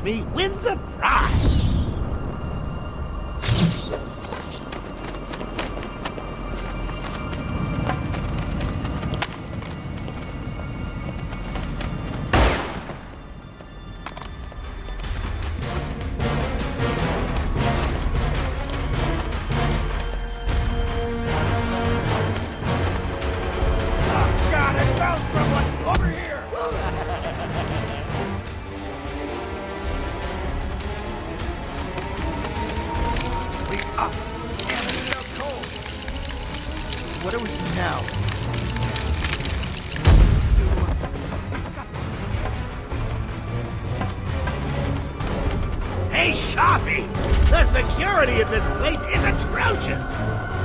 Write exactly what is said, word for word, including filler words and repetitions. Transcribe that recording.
catch me wins a prize. What do we do now? Hey, Sharpie! The security of this place is atrocious!